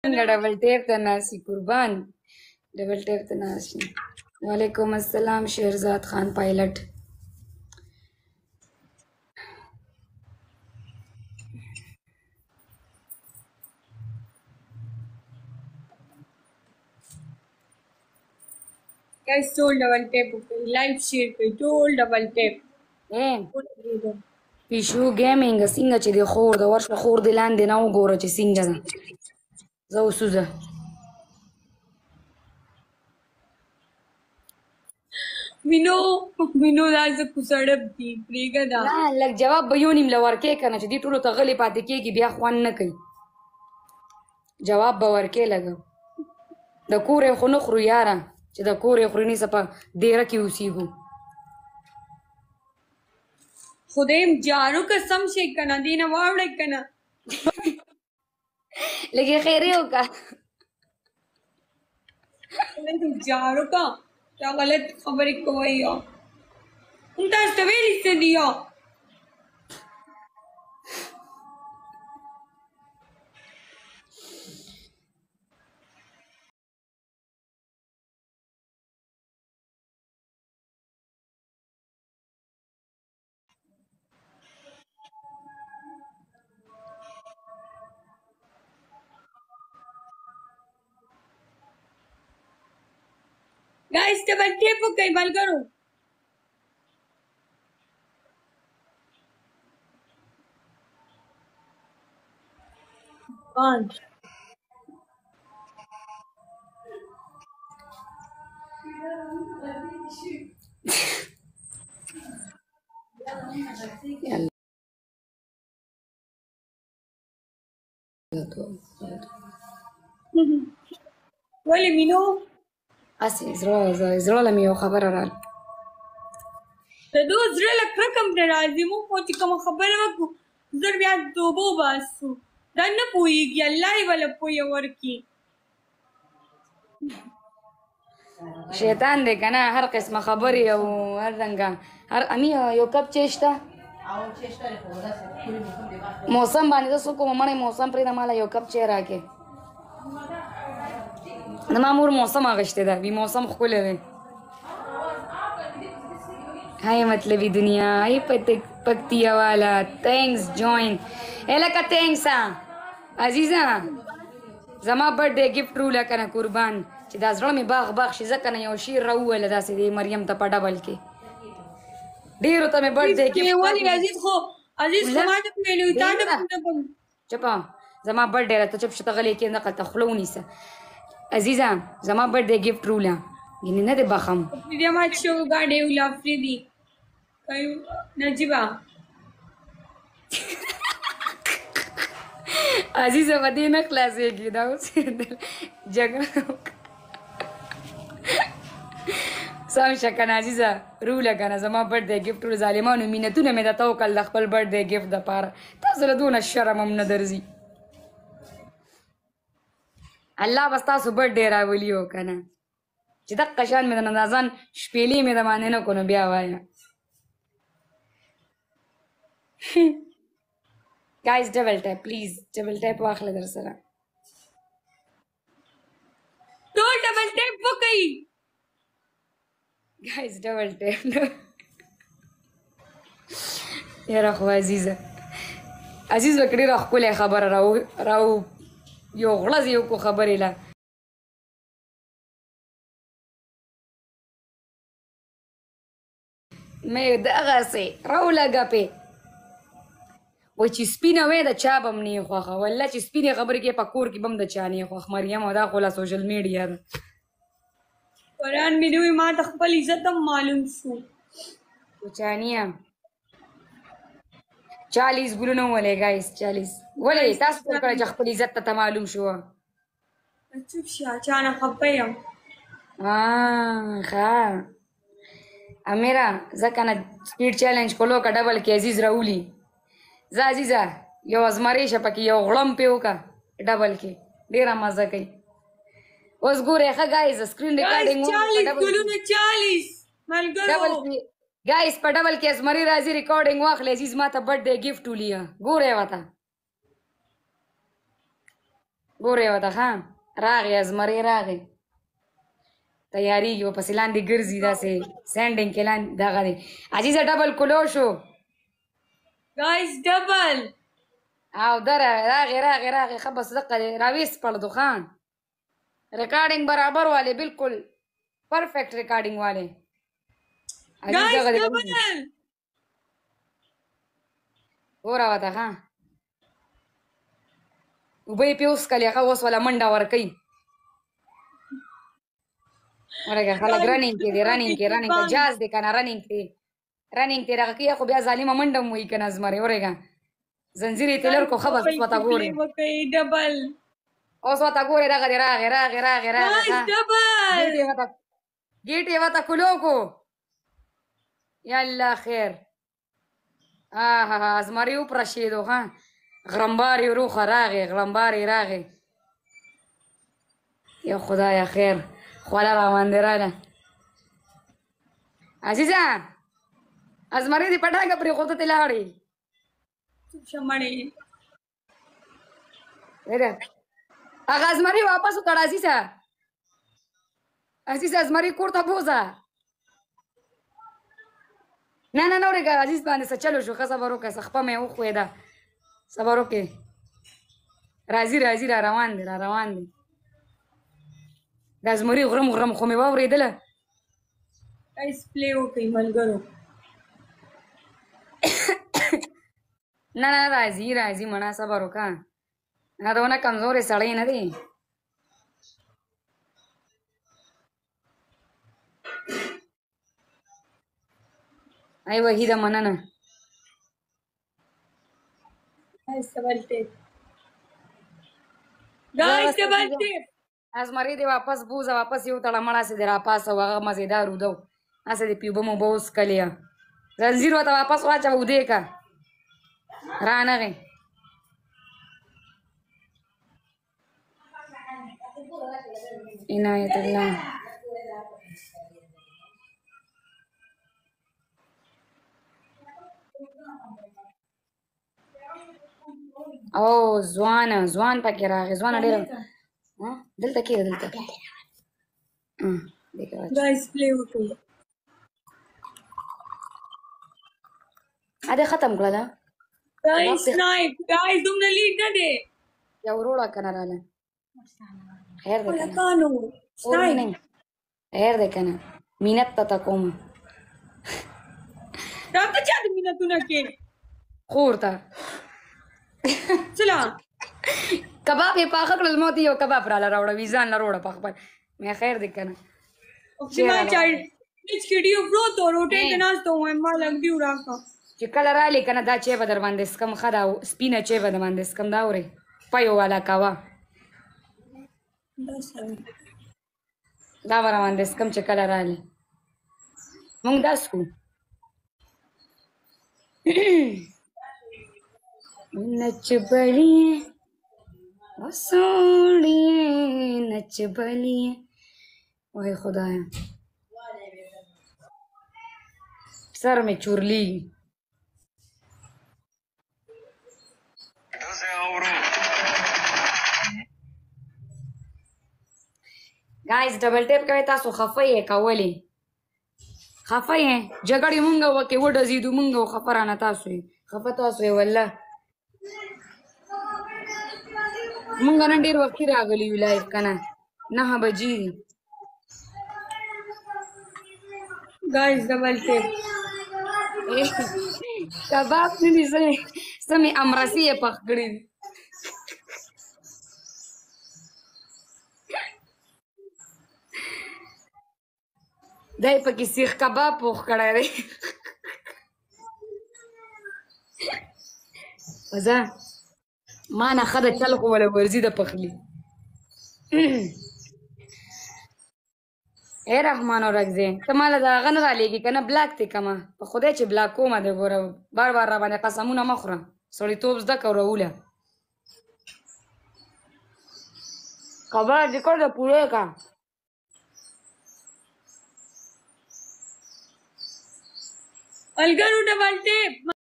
څنګه ډبل ټیپ ته ناسي قربان ډبل ټیپ ته ناسي. وعلیکم السلام شهرزاد خان پایلټ. Guys, ټول ډبل ټیپ وکړئ، لایک شیر کړئ، ټول ډبل ټیپ. پیشو ګیمینګ څنګه چې د خور د ورشه خور د لاندې نه وګوره چې څنګه ده. زه اوسوزه وینو دا زه کوسړب دي پرېږده. نه لږ جواب به یو نیم له ورکې که نه چې دې ټولو ته غلې پاتې کېږي بیا خوند نه کوي. جواب به ورکې لږه. د کور یې خو نه خورو یاره چې د کور یې خوري نیسه په دیره کې اوسېږو. خدایم جارو قسم شي که نه دې نه واوړئ که نه لږ یې خیرې وکړه. جارو کا क्या गलत खबरें कोई हो उनका सवेरे से दिया गाइस डबल टेप को कई बार करो पांच बोले मीनू اسې زړه له مې یو خبره راله. د دو زړه له کرکه م نه راځي موږ خو چې کومه خبره وکړو زر بیا توبه وباسو دا نه پوهېږي الله یې وله پوهه ورکړي. شیطان دی که نه هر قسمه خبرې او هر رنګه هر امي یو کپ چای شته موسم باندې زه څه کوم مړی موسم پرېږده ماله یو کپ چای راکې. زما مور موسم اغوښتې ده وي موسم ښکلی دی. هاي مطلبي دنیا هاي پکتیا والا تھینکس جوین اے لکه تھینکس عزیزه زما برډې ګفټ روله که نه قربان چې دا زړه مې باغ باغ شي ځکه نه یو شعر راوویله داسې د مریم ته په ډبل کې ډېرو ته مې برډې ولې عزیز خو ما ته ویلي تا ته چپه زما برډې راته چپ شته غلی کې نقل ته خوله ونیسه. عزیزه زما برډې ګفټ روله یعنې نه دی بخم دې ما شو ګاډې ولا افریدي نجیبه عزیزه په دې نه خلاصېږي دا اوس جګړه سم شه که نه عزیزه روله که نه زما برډې ګفټ روله ظالمانو مینتونه مې درته وکړل د خپل برډې ګفټ دپاره تاسو له دونه شرم هم نه درځي. الله بس تاسو برډې راولي و که نه چې دقه شان مې د نازان شپېلې مې د باندې نه کړو نو بیا وایه. guys double tap please double tap واخله در سره ټول ډبل ټیپ وکړئ guys double tap یاره خو عزیزه عزیز وکړې ډېره ښکلې خبره راو یو غړز یې وکړو خبرې له مې دغسې راولګه پې وایي چې سپینه وې د چا به م نه یې خوښه والله چې سپینې خبرې کې په کور کې به م د چا نه یې خوښ مریم او دا خو لا سوشل میډیا ده. قرآن مې دوی ما ته خپل عزت هم معلوم شو کوچانیه 40 ګلونه ولې ګایس 40 ولې تاسو ټول کله چې خپل عزت ته معلوم شو چوپ شه چا نه خفه یم ښه امیره زه که نه سپیډ چیلنج کولو که ډبل کې عزیز راولي زه عزیزه یو ازمرۍ شه پکې یو غړم پې وکړه ډبل کې ډېره مزه کوي. اوس ګورئ ښه ګایز سکرین ریکارډینګ 40 ګلونه 40 ملګرو ګایز په ډبل کې ازمرۍ راځي ریکارډینګ واخلې عزیز ما ته برډې ګفټ ولیه ګورئ ورته ګورې وته ښه راغی ازمرې راغی تیاریږي ورپسې لاندې ګرځي داسې سینډینګ کې لاندې دغه دی عزیزه ډبل کلو شو guys double او در راغی ښه بس دقه دی راویست پړدو خان ریکارډینګ برابر والے بالکل پرفیکٹ ریکارډینګ والے guys double ګوره وته ښه اوبه یې پې وڅښلې ښه اوس والا منډه ورکوي ورګه خلک رنینګ کې دي رنینګ جاز دی که نه رنینګ دی دغه کوي خو بیا ظالمه منډه هم وایي که نه زمرې ورګه زنځیر یې تلر کو ښه بس اوس ورته ګورې اوس ورته ګورې دغه دی راغې ګیټ یې ورته کلو کو یالله خیر زمرې وپرشېدو ښه غرمبار یې وروخه راغې یا خدایه خیر خوله راباندې راله عزیزه ازمرې دې پټاګه پرېښوده تې لاړې هغه ازمرې واپس وکړه عزیزه ازمرې کور ته بوځه نه ورېږه عزیز باندې څه چلو شو ښه صبر وکړه څه خپه مې وښوېده صبر وکړې راځي را روان دی دا زمري غرم خو مې واورېدله guys play وکړئ ملګرو نه راځي مړه صبر وکړه نه دونه کمزورې سړی نه دی ای وحیده مننه guys double tap ازمرې دې واپس بوځه واپس یو تړه مړه سې دې راپاسه هغه مزېدار اوده و هسې دې پیوبه مو به وڅکلې زنځیر ورته واپس واچوه اودې که رانغې عنایت الله او ځوان پکې راغی ځوانه ډېره دلته کېده guys play وکړئ اده ختم کړله guys snipe guys دومره لیډ نه دی یو وروړه که نه راله خیر دی که نه هلکانو snipe خیر دی که نه مینت ته کوم راته چا د مینتونه کې خور ته چلا کباب یې پاخه کړل ما ته یو کباب راله راوړه ویزان له روړه په خپل مې خیر دی که نه ما چای هیڅ کډیو پروت و روټۍ ته ناست وم ما لږ دیو راکړه چې کله رالې که نه دا چای به در باندې څکم ښه دا سپینه چای به در باندې څکم دا اورې پیو والا کوه دا به را باندې څکم چې کله رالې مونږ دا څکو نچ بلیے سوڑیے نچ بلیے وای خدایا سر میں چورلی گائز ډبل ټیپ کوي تاسو خفه یې کولی خفه یې جګړې مونږ وکې وډزېدو مونږ خفه رانه تاسو یې خفه تاسو یې والله مونږ نن ډېر وختي راغلي یو لایف که نه 9 بجې دي guys double tap کباب نه دي څه مې امرسي یې پخ کړي دي دی پکې سیخ کباب پوخ کړی دی وزه ما نه ښه د چل خو وله ورځي د پخلي ای رحمان ورکځې ته ماله د هغه نه رالېږي که نه بلاک دی کمه په خدای چې بلاک کومه دی ګوره بار بار را باندې قسمونه مه خوره سړیتوب زده که راوله خبره دې کړ د پوره که ملګرو ډبل ټیپ